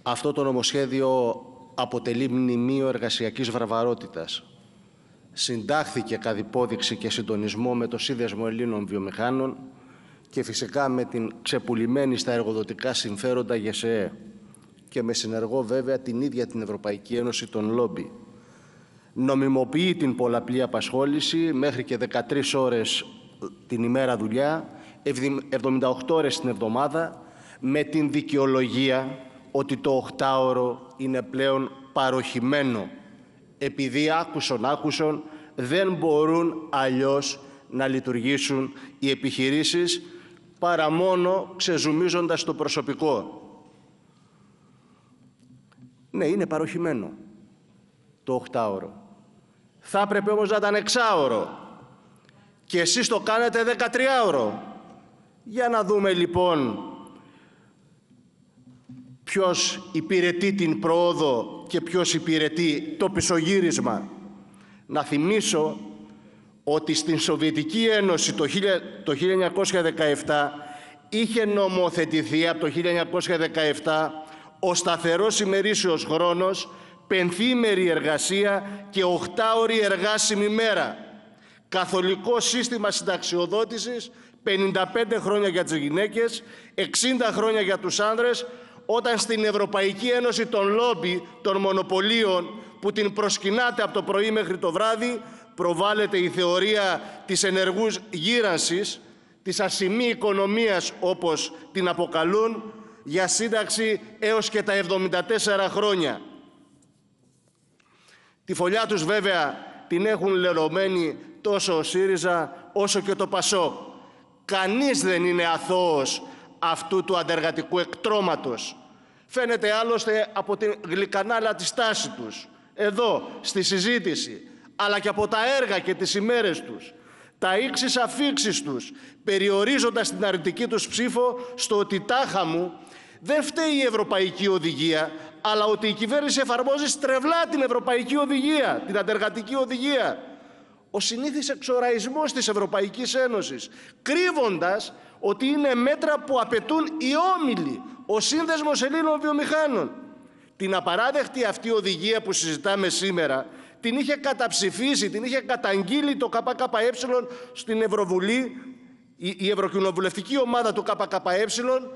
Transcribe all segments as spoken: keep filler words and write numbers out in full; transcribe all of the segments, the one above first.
Αυτό το νομοσχέδιο αποτελεί μνημείο εργασιακής βαρβαρότητας. Συντάχθηκε κατ' υπόδειξη και συντονισμό με το Σύνδεσμο Ελλήνων Βιομηχάνων και φυσικά με την ξεπουλημένη στα εργοδοτικά συμφέροντα ΓΕΣΕΕ και με συνεργό βέβαια την ίδια την Ευρωπαϊκή Ένωση των Λόμπι. Νομιμοποιεί την πολλαπλή απασχόληση μέχρι και δεκατρείς ώρες την ημέρα δουλειά, εβδομήντα οκτώ ώρες την εβδομάδα, με την δικαιολογία ότι το οχτάωρο είναι πλέον παροχημένο, επειδή άκουσον άκουσον δεν μπορούν αλλιώς να λειτουργήσουν οι επιχειρήσεις παρά μόνο ξεζουμίζοντας το προσωπικό. Ναι, είναι παροχημένο το οχτάωρο. Θα έπρεπε όμως να ήταν εξάωρο και εσείς το κάνετε δεκατριάωρο. Για να δούμε λοιπόν ποιος υπηρετεί την πρόοδο και ποιος υπηρετεί το πισωγύρισμα. Να θυμίσω ότι στην Σοβιετική Ένωση το χίλια εννιακόσια δεκαεπτά είχε νομοθετηθεί από το χίλια εννιακόσια δεκαεπτά ο σταθερός ημερήσιος χρόνος, πενθήμερη εργασία και οχτάωρη εργάσιμη μέρα. Καθολικό σύστημα συνταξιοδότησης, πενήντα πέντε χρόνια για τις γυναίκες, εξήντα χρόνια για τους άνδρες, όταν στην Ευρωπαϊκή Ένωση των Λόμπι, των μονοπωλίων, που την προσκυνάτε από το πρωί μέχρι το βράδυ, προβάλλεται η θεωρία της ενεργούς γύρανσης, της ασημή οικονομίας όπως την αποκαλούν, για σύνταξη έως και τα εβδομήντα τέσσερα χρόνια. Τη φωλιά τους βέβαια την έχουν λερωμένη τόσο ο ΣΥΡΙΖΑ όσο και το ΠΑΣΟΚ. Κανείς δεν είναι αθώος αυτού του αντεργατικού εκτρώματος. Φαίνεται άλλωστε από την γλυκανάλα τη στάση τους, εδώ στη συζήτηση, αλλά και από τα έργα και τις ημέρες τους. Τα ίξις αφίξεις τους, περιορίζοντας την αρνητική τους ψήφο στο ότι τάχα μου δεν φταίει η Ευρωπαϊκή Οδηγία, αλλά ότι η κυβέρνηση εφαρμόζει στρεβλά την Ευρωπαϊκή Οδηγία, την αντεργατική οδηγία. Ο συνήθις εξοραϊσμός της Ευρωπαϊκής Ένωσης, κρύβοντας ότι είναι μέτρα που απαιτούν οι όμιλοι, ο Σύνδεσμος Ελλήνων Βιομηχάνων. Την απαράδεκτη αυτή οδηγία που συζητάμε σήμερα, την είχε καταψηφίσει, την είχε καταγγείλει το ΚΚΕ στην Ευρωβουλή, η, η Ευρωκοινοβουλευτική ομάδα του ΚΚΕ,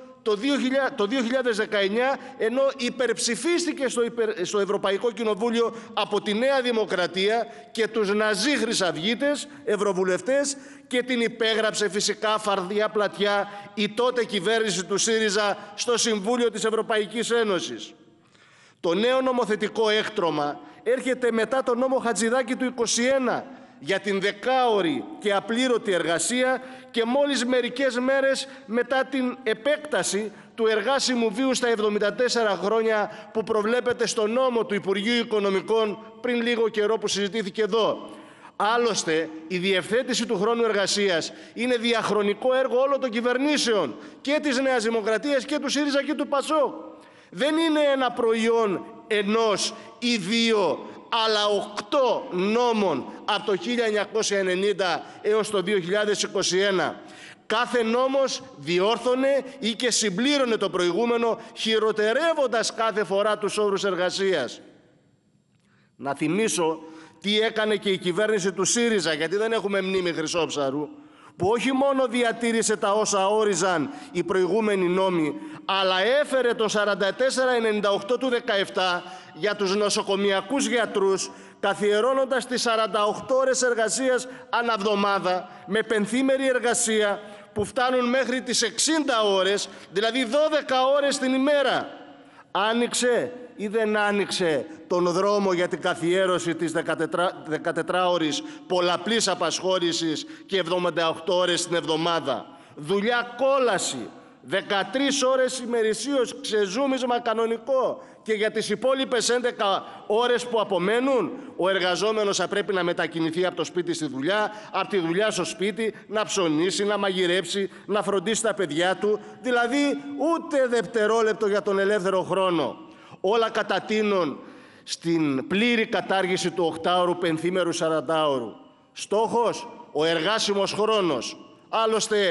το δύο χιλιάδες δεκαεννιά, ενώ υπερψηφίστηκε στο, υπερ, στο Ευρωπαϊκό Κοινοβούλιο από τη Νέα Δημοκρατία και τους ναζί χρυσαυγίτες ευρωβουλευτές, και την υπέγραψε φυσικά φαρδιά πλατιά η τότε κυβέρνηση του ΣΥΡΙΖΑ στο Συμβούλιο της Ευρωπαϊκής Ένωσης. Το νέο νομοθετικό έκτρωμα έρχεται μετά τον νόμο Χατζηδάκη του είκοσι ένα για την δεκάωρη και απλήρωτη εργασία και μόλις μερικές μέρες μετά την επέκταση του εργάσιμου βίου στα εβδομήντα τέσσερα χρόνια που προβλέπεται στο νόμο του Υπουργείου Οικονομικών πριν λίγο καιρό που συζητήθηκε εδώ. Άλλωστε, η διευθέτηση του χρόνου εργασίας είναι διαχρονικό έργο όλων των κυβερνήσεων και της Νέας Δημοκρατίας και του ΣΥΡΙΖΑ και του ΠΑΣΟΚ. Δεν είναι ένα προϊόν ενός ή δύο, αλλά οκτώ νόμων από το χίλια εννιακόσια ενενήντα έως το δύο χιλιάδες είκοσι ένα. Κάθε νόμος διόρθωνε ή και συμπλήρωνε το προηγούμενο, χειροτερεύοντας κάθε φορά τους όρους εργασίας. Να θυμίσω τι έκανε και η κυβέρνηση του ΣΥΡΙΖΑ, γιατί δεν έχουμε μνήμη Χρυσόψαρου, που όχι μόνο διατήρησε τα όσα όριζαν οι προηγούμενοι νόμοι, αλλά έφερε το σαράντα τέσσερα ενενήντα οκτώ του δεκαεπτά για τους νοσοκομιακούς γιατρούς, καθιερώνοντας τις σαράντα οκτώ ώρες εργασίας ανά εβδομάδα με πενθήμερη εργασία που φτάνουν μέχρι τις εξήντα ώρες, δηλαδή δώδεκα ώρες την ημέρα. Άνοιξε ή δεν άνοιξε τον δρόμο για την καθιέρωση της δεκατετράωρης πολλαπλής απασχόλησης και εβδομήντα οκτώ ώρες την εβδομάδα? Δουλειά κόλαση, δεκατρείς ώρες ημερησίως, ξεζούμισμα κανονικό, και για τις υπόλοιπες έντεκα ώρες που απομένουν ο εργαζόμενος θα πρέπει να μετακινηθεί από το σπίτι στη δουλειά, από τη δουλειά στο σπίτι, να ψωνίσει, να μαγειρέψει, να φροντίσει τα παιδιά του, δηλαδή ούτε δευτερόλεπτο για τον ελεύθερο χρόνο. Όλα κατατείνουν στην πλήρη κατάργηση του οκτάωρου πενθήμερου σαραντάωρου. Στόχος, ο εργάσιμος χρόνος. Άλλωστε,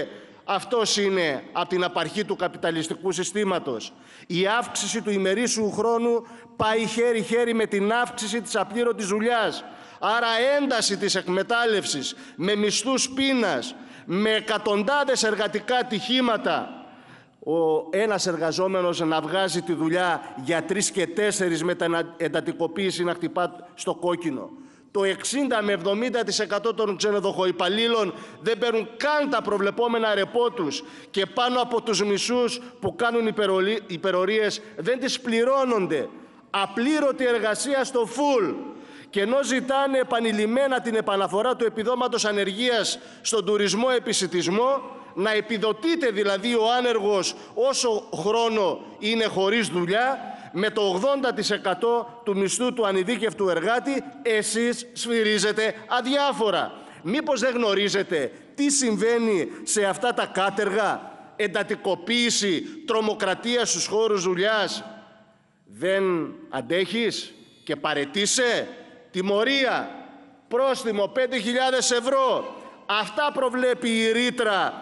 Αυτός είναι από την απαρχή του καπιταλιστικού συστήματος. Η αύξηση του ημερήσιου χρόνου πάει χέρι-χέρι με την αύξηση της απλήρωτης δουλειάς. Άρα ένταση της εκμετάλλευσης με μισθούς πείνας, με εκατοντάδες εργατικά ατυχήματα. Ο ένας εργαζόμενος να βγάζει τη δουλειά για τρεις και τέσσερις με την εντατικοποίηση να χτυπά στο κόκκινο. Το εξήντα με εβδομήντα τοις εκατό των ξενοδοχοϊπαλλήλων δεν παίρνουν καν τα προβλεπόμενα ρεπό τους και πάνω από τους μισούς που κάνουν υπερορίες δεν τις πληρώνονται. Απλήρωτη εργασία στο φουλ. Και ενώ ζητάνε επανειλημμένα την επαναφορά του επιδόματος ανεργίας στον τουρισμό επισιτισμό, να επιδοτείται δηλαδή ο άνεργος όσο χρόνο είναι χωρίς δουλειά, με το ογδόντα τοις εκατό του μισθού του ανειδίκευτου εργάτη, εσείς σφυρίζετε αδιάφορα. Μήπως δεν γνωρίζετε τι συμβαίνει σε αυτά τα κάτεργα, εντατικοποίηση, τρομοκρατία στους χώρους δουλειάς? Δεν αντέχεις και παραιτείσαι? Τιμωρία, πρόστιμο πέντε χιλιάδες ευρώ. Αυτά προβλέπει η ρήτρα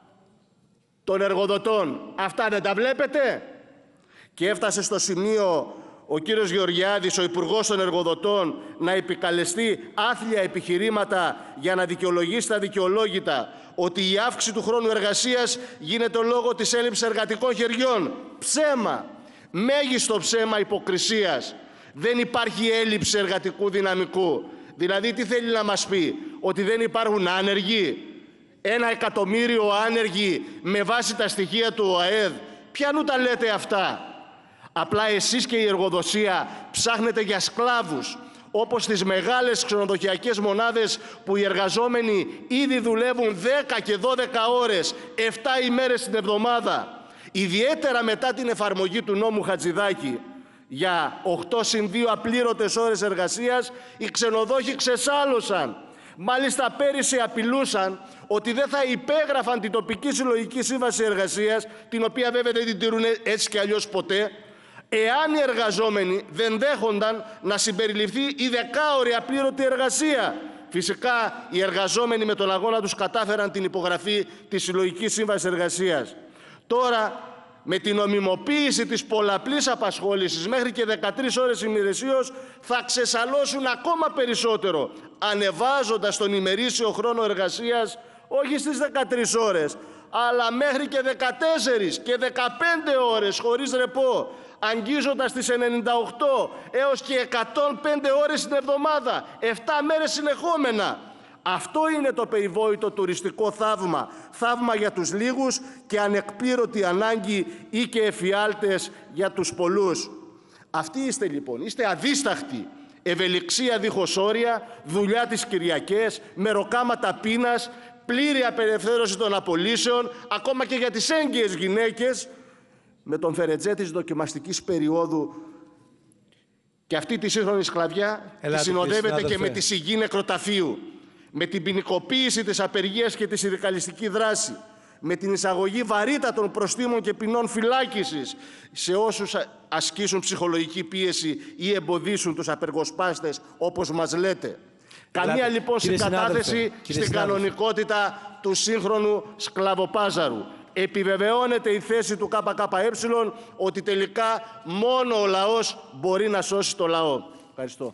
των εργοδοτών. Αυτά δεν τα βλέπετε? Και έφτασε στο σημείο ο κύριος Γεωργιάδης, ο Υπουργός των Εργοδοτών, να επικαλεστεί άθλια επιχειρήματα για να δικαιολογήσει τα δικαιολόγητα ότι η αύξηση του χρόνου εργασίας γίνεται λόγω της έλλειψης εργατικών χεριών. Ψέμα! Μέγιστο ψέμα υποκρισίας. Δεν υπάρχει έλλειψη εργατικού δυναμικού. Δηλαδή τι θέλει να μας πει? Ότι δεν υπάρχουν άνεργοι? Ένα εκατομμύριο άνεργοι με βάση τα στοιχεία του ΟΑΕΔ. Ποιανού τα λέτε αυτά? Απλά εσείς και η εργοδοσία ψάχνετε για σκλάβους, όπως τις μεγάλες ξενοδοχειακές μονάδες που οι εργαζόμενοι ήδη δουλεύουν δέκα και δώδεκα ώρες, επτά ημέρες την εβδομάδα. Ιδιαίτερα μετά την εφαρμογή του νόμου Χατζηδάκη για οκτώ συν δύο απλήρωτες ώρες εργασίας, οι ξενοδόχοι ξεσάλωσαν. Μάλιστα πέρυσι απειλούσαν ότι δεν θα υπέγραφαν την τοπική συλλογική σύμβαση εργασίας, την οποία βέβαια δεν την τηρούν έτσι και αλλιώς ποτέ, εάν οι εργαζόμενοι δεν δέχονταν να συμπεριληφθεί η δεκάωρη απλήρωτη εργασία. Φυσικά οι εργαζόμενοι με τον αγώνα τους κατάφεραν την υπογραφή της συλλογικής σύμβασης εργασίας. Τώρα, με την νομιμοποίηση της πολλαπλής απασχόλησης μέχρι και δεκατρείς ώρες ημερησίως, θα ξεσαλώσουν ακόμα περισσότερο, ανεβάζοντας τον ημερήσιο χρόνο εργασίας όχι στις δεκατρείς ώρες, αλλά μέχρι και δεκατέσσερις και δεκαπέντε ώρες χωρίς ρεπό, αγγίζοντας τις ενενήντα οκτώ έως και εκατόν πέντε ώρες την εβδομάδα, επτά μέρες συνεχόμενα. Αυτό είναι το περιβόητο τουριστικό θαύμα. Θαύμα για τους λίγους και ανεκπλήρωτη ανάγκη ή και εφιάλτες για τους πολλούς. Αυτοί είστε λοιπόν. Είστε αδίσταχτοι. Ευελιξία δίχως όρια, δουλειά τις Κυριακές, μεροκάματα πείνας, πλήρη απελευθέρωση των απολύσεων, ακόμα και για τις έγκυες γυναίκες, με τον φερετζέ της δοκιμαστικής περίοδου. Και αυτή τη σύγχρονη σκλαβιά τη συνοδεύεται και με τη σιγή νεκροταφείου, με την ποινικοποίηση της απεργίας και τη συνδικαλιστική δράση, με την εισαγωγή βαρύτατων προστίμων και ποινών φυλάκισης σε όσους ασκήσουν ψυχολογική πίεση ή εμποδίσουν τους απεργοσπάστες, όπως μας λέτε. Καμία λοιπόν συγκατάθεση στην κανονικότητα του σύγχρονου σκλαβοπάζαρου. Επιβεβαιώνεται η θέση του ΚΚΕ ότι τελικά μόνο ο λαός μπορεί να σώσει το λαό. Ευχαριστώ.